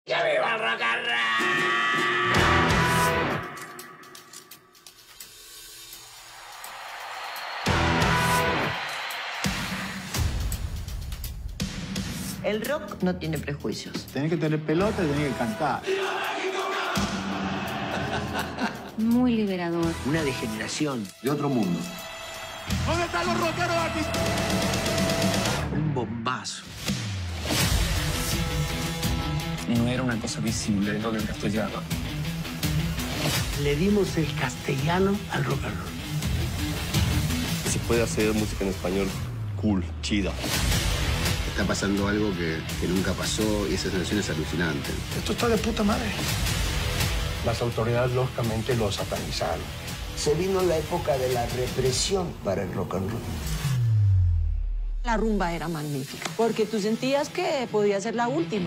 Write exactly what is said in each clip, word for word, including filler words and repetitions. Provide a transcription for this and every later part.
¡Que viva el rock and roll! El rock no tiene prejuicios. Tenés que tener pelota y tenés que cantar. Muy liberador. Una degeneración. De otro mundo. ¿Dónde están los rockeros aquí? Un bombazo. No era una cosa visible lo del castellano. Le dimos el castellano al rock and roll. Se puede hacer música en español cool, chida. Está pasando algo que, que nunca pasó y esa sensación es alucinante. Esto está de puta madre. Las autoridades lógicamente lo satanizaron. Se vino la época de la represión para el rock and roll. La rumba era magnífica, porque tú sentías que podía ser la última.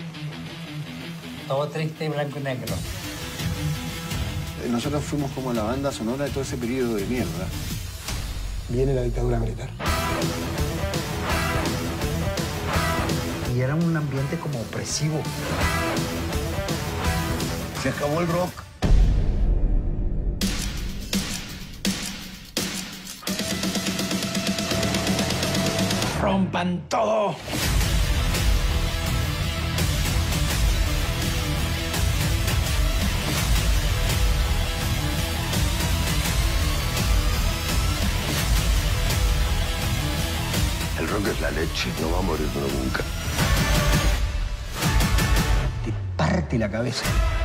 Todo triste, blanco y negro. Nosotros fuimos como la banda sonora de todo ese periodo de mierda. Viene la dictadura militar. Y era un ambiente como opresivo. Se acabó el rock. ¡Rompan todo! El rock es la leche, no va a morir nunca. Te parte la cabeza.